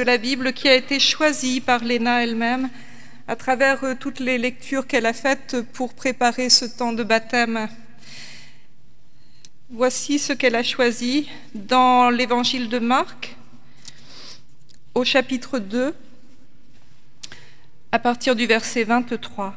de la Bible qui a été choisi par Léna elle-même à travers toutes les lectures qu'elle a faites pour préparer ce temps de baptême. Voici ce qu'elle a choisi dans l'évangile de Marc, au chapitre 2, à partir du verset 23.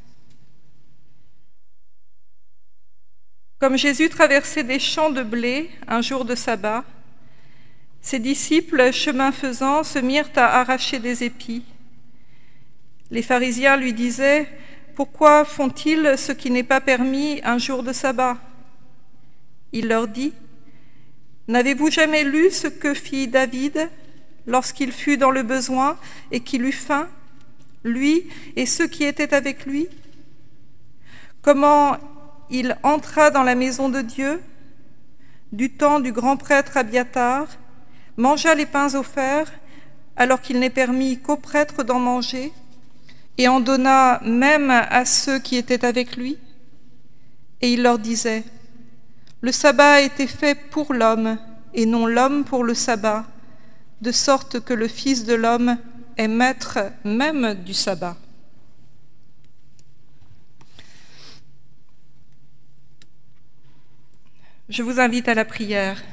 Comme Jésus traversait des champs de blé un jour de sabbat, ses disciples, chemin faisant, se mirent à arracher des épis. Les pharisiens lui disaient « Pourquoi font-ils ce qui n'est pas permis un jour de sabbat ?» Il leur dit « N'avez-vous jamais lu ce que fit David lorsqu'il fut dans le besoin et qu'il eut faim, lui et ceux qui étaient avec lui? Comment il entra dans la maison de Dieu, du temps du grand prêtre Abiatar, mangea les pains offerts, alors qu'il n'est permis qu'aux prêtres d'en manger, et en donna même à ceux qui étaient avec lui. Et il leur disait, « Le sabbat a été fait pour l'homme, et non l'homme pour le sabbat, de sorte que le Fils de l'homme est maître même du sabbat. » Je vous invite à la prière.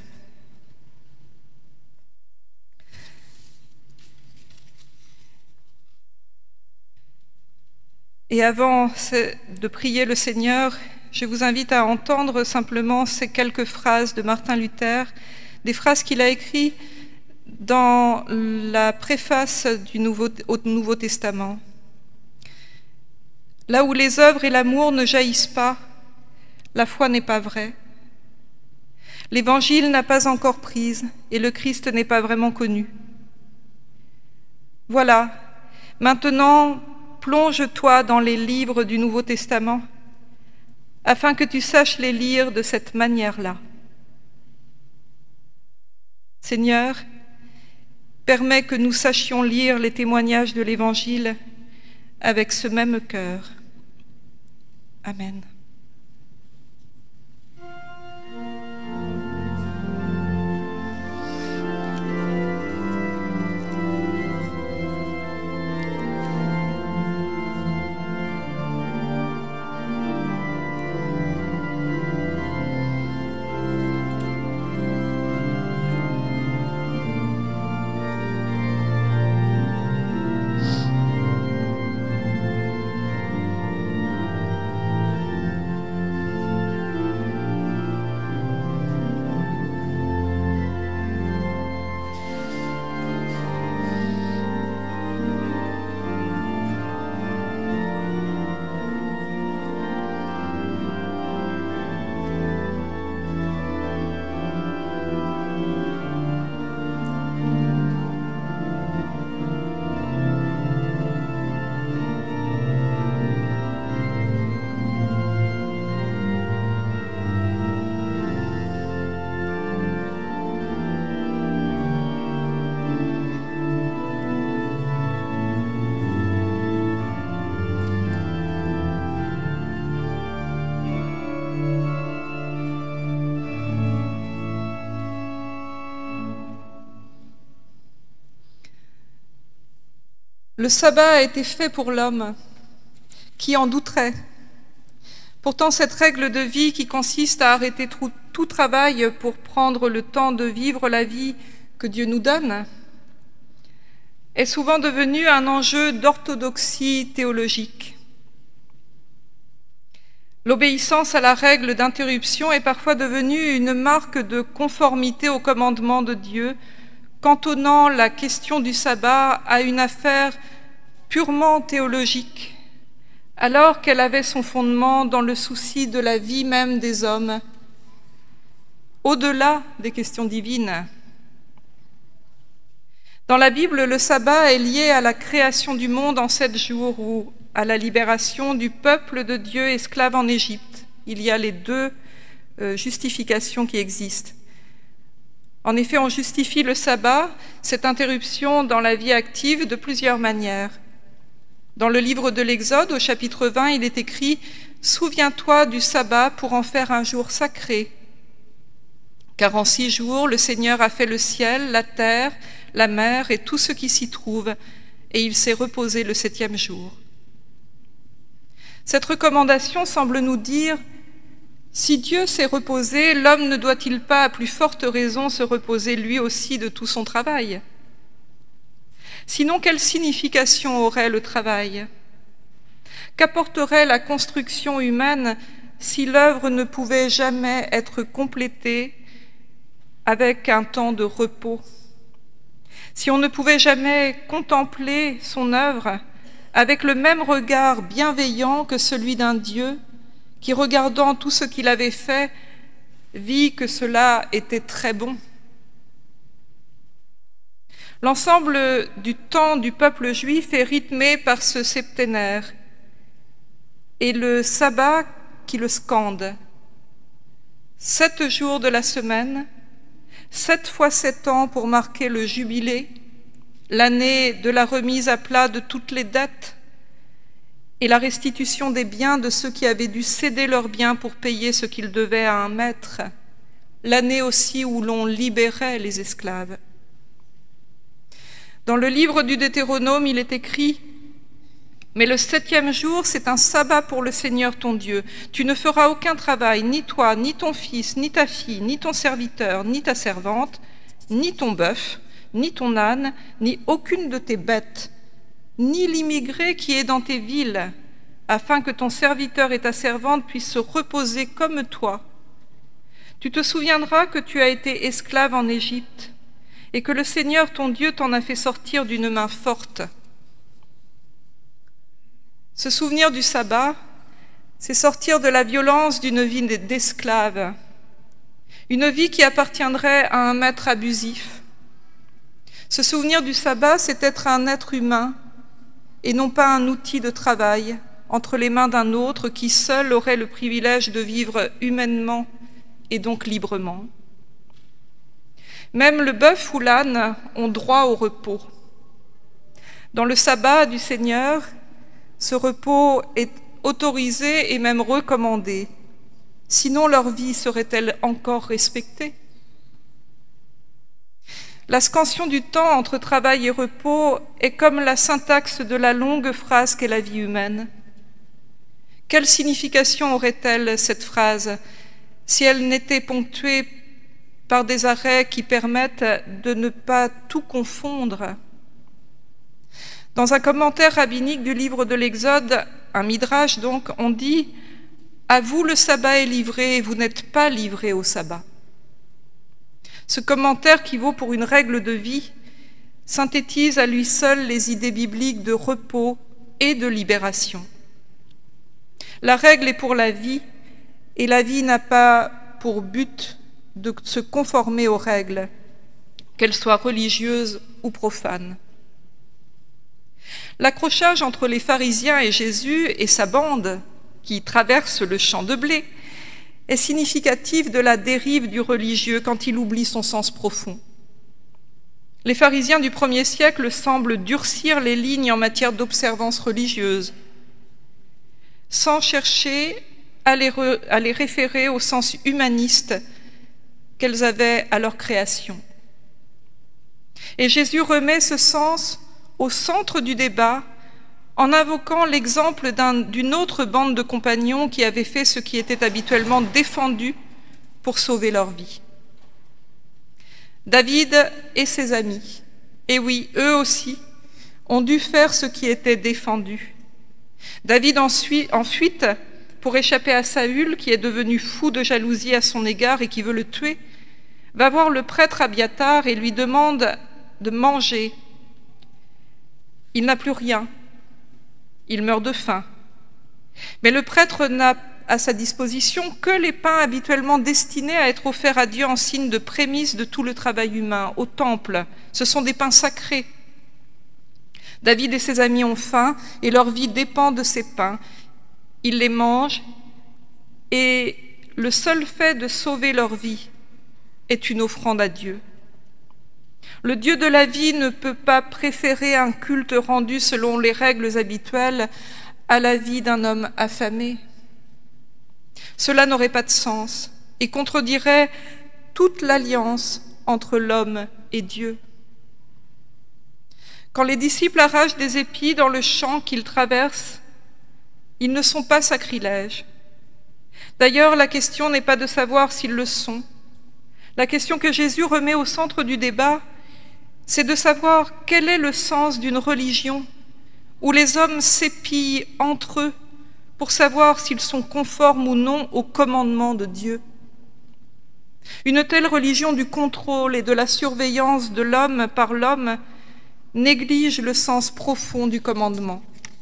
Et avant de prier le Seigneur, je vous invite à entendre simplement ces quelques phrases de Martin Luther, des phrases qu'il a écrites dans la préface au Nouveau Testament. Là où les œuvres et l'amour ne jaillissent pas, la foi n'est pas vraie. L'Évangile n'a pas encore prise et le Christ n'est pas vraiment connu. Voilà, maintenant, plonge-toi dans les livres du Nouveau Testament afin que tu saches les lire de cette manière-là. Seigneur, permets que nous sachions lire les témoignages de l'Évangile avec ce même cœur. Amen. Le sabbat a été fait pour l'homme, qui en douterait? Pourtant, cette règle de vie qui consiste à arrêter tout travail pour prendre le temps de vivre la vie que Dieu nous donne est souvent devenue un enjeu d'orthodoxie théologique. L'obéissance à la règle d'interruption est parfois devenue une marque de conformité au commandement de Dieu, cantonnant la question du sabbat à une affaire purement théologique, alors qu'elle avait son fondement dans le souci de la vie même des hommes, au-delà des questions divines. Dans la Bible, le sabbat est lié à la création du monde en 7 jours ou à la libération du peuple de Dieu esclave en Égypte. Il y a les deux justifications qui existent. En effet, on justifie le sabbat, cette interruption dans la vie active, de plusieurs manières. Dans le livre de l'Exode, au chapitre 20, il est écrit « Souviens-toi du sabbat pour en faire un jour sacré. Car en 6 jours, le Seigneur a fait le ciel, la terre, la mer et tout ce qui s'y trouve, et il s'est reposé le 7e jour. Cette recommandation semble nous dire: si Dieu s'est reposé, l'homme ne doit-il pas à plus forte raison se reposer lui aussi de tout son travail? Sinon, quelle signification aurait le travail? Qu'apporterait la construction humaine si l'œuvre ne pouvait jamais être complétée avec un temps de repos? Si on ne pouvait jamais contempler son œuvre avec le même regard bienveillant que celui d'un Dieu qui, regardant tout ce qu'il avait fait, vit que cela était très bon. L'ensemble du temps du peuple juif est rythmé par ce septénaire et le sabbat qui le scande. 7 jours de la semaine, 7 fois 7 ans pour marquer le jubilé, l'année de la remise à plat de toutes les dettes et la restitution des biens de ceux qui avaient dû céder leurs biens pour payer ce qu'ils devaient à un maître, l'année aussi où l'on libérait les esclaves. Dans le livre du Deutéronome, il est écrit: « Mais le 7e jour, c'est un sabbat pour le Seigneur ton Dieu. Tu ne feras aucun travail, ni toi, ni ton fils, ni ta fille, ni ton serviteur, ni ta servante, ni ton bœuf, ni ton âne, ni aucune de tes bêtes, ni l'immigré qui est dans tes villes, afin que ton serviteur et ta servante puissent se reposer comme toi. Tu te souviendras que tu as été esclave en Égypte, et que le Seigneur ton Dieu t'en a fait sortir d'une main forte. » Se souvenir du sabbat, c'est sortir de la violence d'une vie d'esclave, une vie qui appartiendrait à un maître abusif. Se souvenir du sabbat, c'est être un être humain et non pas un outil de travail entre les mains d'un autre qui seul aurait le privilège de vivre humainement et donc librement. Même le bœuf ou l'âne ont droit au repos. Dans le sabbat du Seigneur, ce repos est autorisé et même recommandé. Sinon, leur vie serait-elle encore respectée? La scansion du temps entre travail et repos est comme la syntaxe de la longue phrase qu'est la vie humaine. Quelle signification aurait-elle, cette phrase, si elle n'était ponctuée par des arrêts qui permettent de ne pas tout confondre? Dans un commentaire rabbinique du livre de l'Exode, un midrash donc, on dit « À vous le sabbat est livré et vous n'êtes pas livrés au sabbat ». Ce commentaire, qui vaut pour une règle de vie, synthétise à lui seul les idées bibliques de repos et de libération. La règle est pour la vie, et la vie n'a pas pour but de se conformer aux règles, qu'elles soient religieuses ou profanes. L'accrochage entre les pharisiens et Jésus et sa bande, qui traverse le champ de blé, est significatif de la dérive du religieux quand il oublie son sens profond. Les pharisiens du 1er siècle semblent durcir les lignes en matière d'observance religieuse, sans chercher à les référer au sens humaniste qu'elles avaient à leur création. Et Jésus remet ce sens au centre du débat en invoquant l'exemple d'une autre bande de compagnons qui avaient fait ce qui était habituellement défendu pour sauver leur vie. David et ses amis, et oui, eux aussi, ont dû faire ce qui était défendu. David en fuite pour échapper à Saül, qui est devenu fou de jalousie à son égard et qui veut le tuer, va voir le prêtre Abiathar et lui demande de manger. Il n'a plus rien, il meurt de faim. Mais le prêtre n'a à sa disposition que les pains habituellement destinés à être offerts à Dieu en signe de prémisse de tout le travail humain, au temple. Ce sont des pains sacrés. David et ses amis ont faim et leur vie dépend de ces pains. Ils les mangent et le seul fait de sauver leur vie est une offrande à Dieu. Le Dieu de la vie ne peut pas préférer un culte rendu selon les règles habituelles à la vie d'un homme affamé. Cela n'aurait pas de sens et contredirait toute l'alliance entre l'homme et Dieu. Quand les disciples arrachent des épis dans le champ qu'ils traversent, ils ne sont pas sacrilèges. D'ailleurs, la question n'est pas de savoir s'ils le sont. La question que Jésus remet au centre du débat, c'est de savoir quel est le sens d'une religion où les hommes s'épient entre eux pour savoir s'ils sont conformes ou non aux commandements de Dieu. Une telle religion du contrôle et de la surveillance de l'homme par l'homme néglige le sens profond du commandement.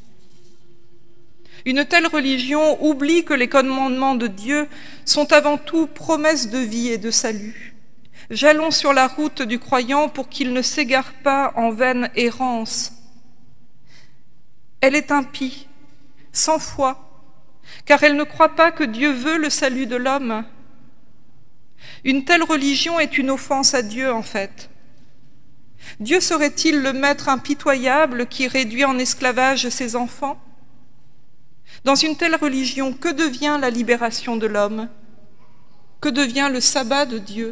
Une telle religion oublie que les commandements de Dieu sont avant tout promesses de vie et de salut, jalons sur la route du croyant pour qu'il ne s'égare pas en vaine errance. Elle est impie, sans foi, car elle ne croit pas que Dieu veut le salut de l'homme. Une telle religion est une offense à Dieu, en fait. Dieu serait-il le maître impitoyable qui réduit en esclavage ses enfants? Dans une telle religion, que devient la libération de l'homme? Que devient le sabbat de Dieu?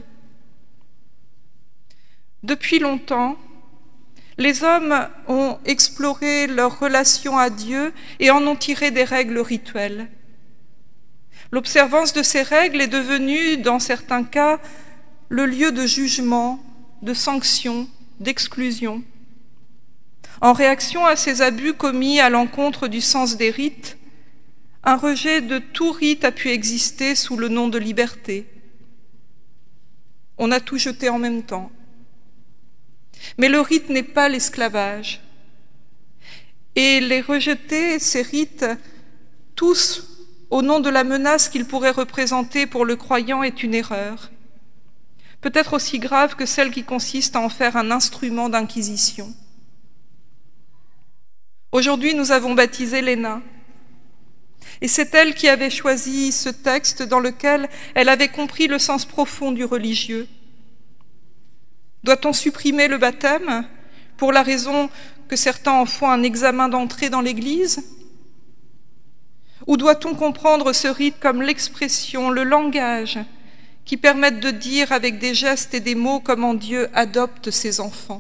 Depuis longtemps, les hommes ont exploré leur relation à Dieu et en ont tiré des règles rituelles. L'observance de ces règles est devenue, dans certains cas, le lieu de jugement, de sanction, d'exclusion. En réaction à ces abus commis à l'encontre du sens des rites, un rejet de tout rite a pu exister sous le nom de liberté. On a tout jeté en même temps. Mais le rite n'est pas l'esclavage. Et les rejeter, ces rites, tous au nom de la menace qu'ils pourraient représenter pour le croyant, est une erreur. Peut-être aussi grave que celle qui consiste à en faire un instrument d'inquisition. Aujourd'hui, nous avons baptisé Léna. Et c'est elle qui avait choisi ce texte dans lequel elle avait compris le sens profond du religieux. Doit-on supprimer le baptême pour la raison que certains en font un examen d'entrée dans l'Église? Ou doit-on comprendre ce rite comme l'expression, le langage qui permettent de dire avec des gestes et des mots comment Dieu adopte ses enfants?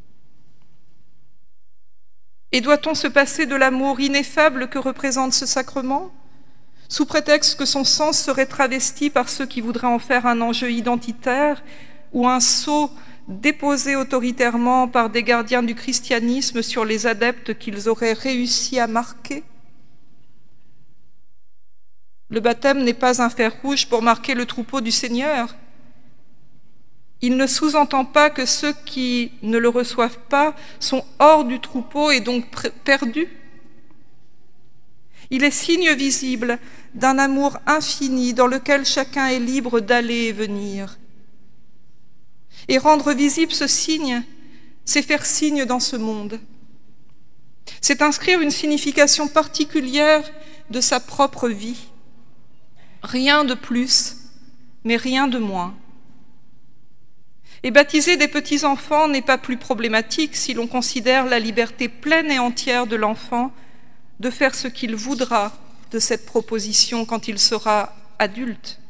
Et doit-on se passer de l'amour ineffable que représente ce sacrement, sous prétexte que son sens serait travesti par ceux qui voudraient en faire un enjeu identitaire ou un sceau déposé autoritairement par des gardiens du christianisme sur les adeptes qu'ils auraient réussi à marquer? Le baptême n'est pas un fer rouge pour marquer le troupeau du Seigneur. Il ne sous-entend pas que ceux qui ne le reçoivent pas sont hors du troupeau et donc perdus. Il est signe visible d'un amour infini dans lequel chacun est libre d'aller et venir. Et rendre visible ce signe, c'est faire signe dans ce monde. C'est inscrire une signification particulière de sa propre vie. Rien de plus, mais rien de moins. Et baptiser des petits-enfants n'est pas plus problématique si l'on considère la liberté pleine et entière de l'enfant de faire ce qu'il voudra de cette proposition quand il sera adulte.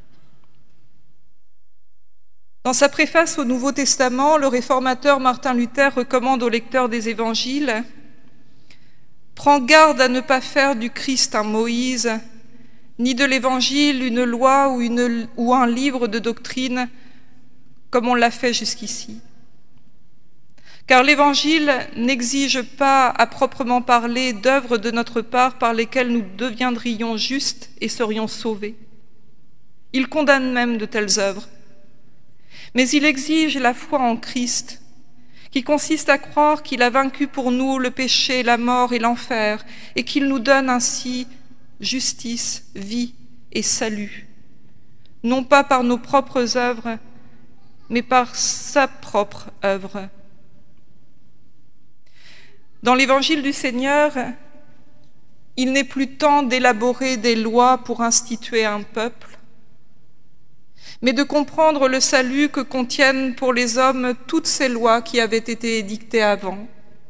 Dans sa préface au Nouveau Testament, le réformateur Martin Luther recommande aux lecteurs des évangiles « Prends garde à ne pas faire du Christ un Moïse, ni de l'évangile une loi ou un livre de doctrine, comme on l'a fait jusqu'ici. Car l'Évangile n'exige pas, à proprement parler, d'œuvres de notre part par lesquelles nous deviendrions justes et serions sauvés. Il condamne même de telles œuvres. Mais il exige la foi en Christ, qui consiste à croire qu'il a vaincu pour nous le péché, la mort et l'enfer, et qu'il nous donne ainsi justice, vie et salut, non pas par nos propres œuvres, mais par sa propre œuvre. Dans l'Évangile du Seigneur, il n'est plus temps d'élaborer des lois pour instituer un peuple, mais de comprendre le salut que contiennent pour les hommes toutes ces lois qui avaient été édictées avant.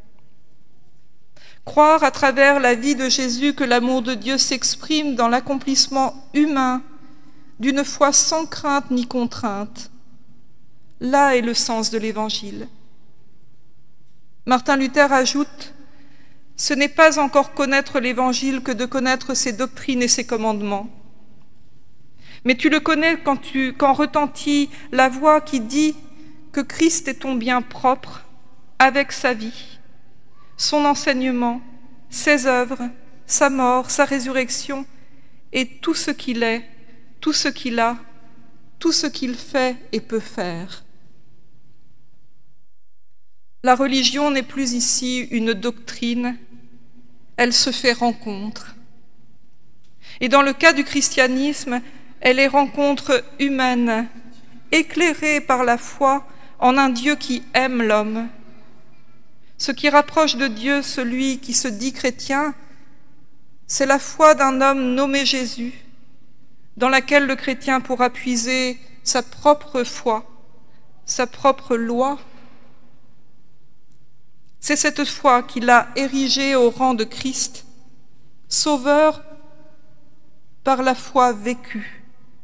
Croire à travers la vie de Jésus que l'amour de Dieu s'exprime dans l'accomplissement humain d'une foi sans crainte ni contrainte. Là est le sens de l'Évangile. Martin Luther ajoute « Ce n'est pas encore connaître l'Évangile que de connaître ses doctrines et ses commandements. Mais tu le connais quand retentit la voix qui dit que Christ est ton bien propre, avec sa vie, son enseignement, ses œuvres, sa mort, sa résurrection, et tout ce qu'il est, tout ce qu'il a, tout ce qu'il fait et peut faire. » La religion n'est plus ici une doctrine, elle se fait rencontre. Et dans le cas du christianisme, elle est rencontre humaine, éclairée par la foi en un Dieu qui aime l'homme. Ce qui rapproche de Dieu celui qui se dit chrétien, c'est la foi d'un homme nommé Jésus, dans laquelle le chrétien pourra puiser sa propre foi, sa propre loi. C'est cette foi qui l'a érigé au rang de Christ, sauveur par la foi vécue.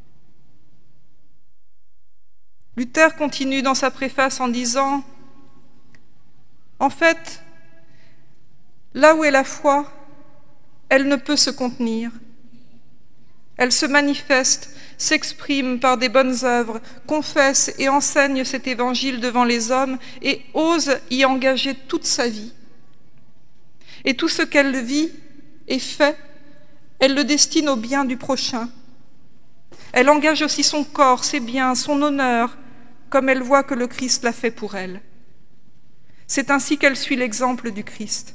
Luther continue dans sa préface en disant « En fait, là où est la foi, elle ne peut se contenir. Elle se manifeste, s'exprime par des bonnes œuvres, confesse et enseigne cet évangile devant les hommes et ose y engager toute sa vie. Et tout ce qu'elle vit et fait, elle le destine au bien du prochain. Elle engage aussi son corps, ses biens, son honneur, comme elle voit que le Christ l'a fait pour elle. C'est ainsi qu'elle suit l'exemple du Christ.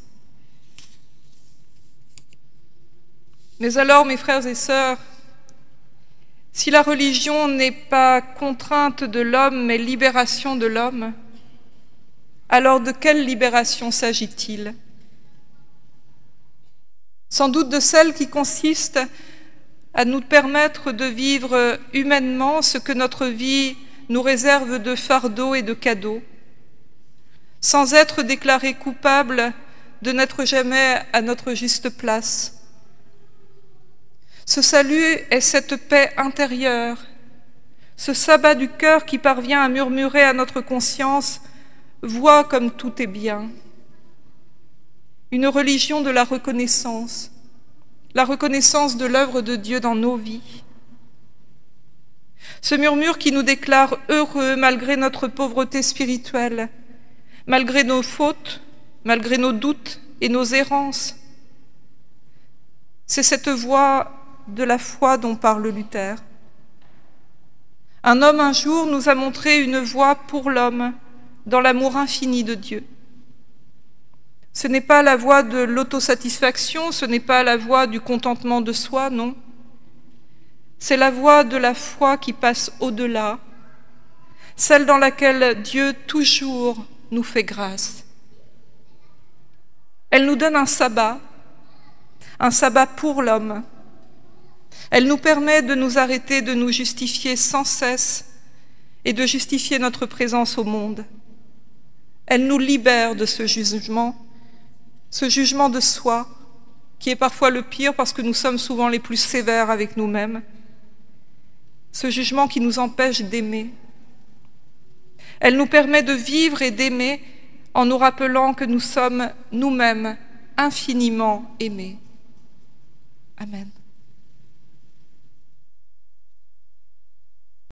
Mais alors, mes frères et sœurs, si la religion n'est pas contrainte de l'homme, mais libération de l'homme, alors de quelle libération s'agit-il? Sans doute de celle qui consiste à nous permettre de vivre humainement ce que notre vie nous réserve de fardeaux et de cadeaux, sans être déclarés coupables de n'être jamais à notre juste place. Ce salut est cette paix intérieure, ce sabbat du cœur qui parvient à murmurer à notre conscience « Vois comme tout est bien ». Une religion de la reconnaissance de l'œuvre de Dieu dans nos vies. Ce murmure qui nous déclare heureux malgré notre pauvreté spirituelle, malgré nos fautes, malgré nos doutes et nos errances. C'est cette voix de la foi dont parle Luther. Un homme un jour nous a montré une voie pour l'homme dans l'amour infini de Dieu. Ce n'est pas la voie de l'autosatisfaction, ce n'est pas la voie du contentement de soi, non. C'est la voie de la foi qui passe au-delà, celle dans laquelle Dieu toujours nous fait grâce. Elle nous donne un sabbat pour l'homme. Elle nous permet de nous arrêter, de nous justifier sans cesse et de justifier notre présence au monde. Elle nous libère de ce jugement de soi, qui est parfois le pire parce que nous sommes souvent les plus sévères avec nous-mêmes, ce jugement qui nous empêche d'aimer. Elle nous permet de vivre et d'aimer en nous rappelant que nous sommes nous-mêmes infiniment aimés. Amen.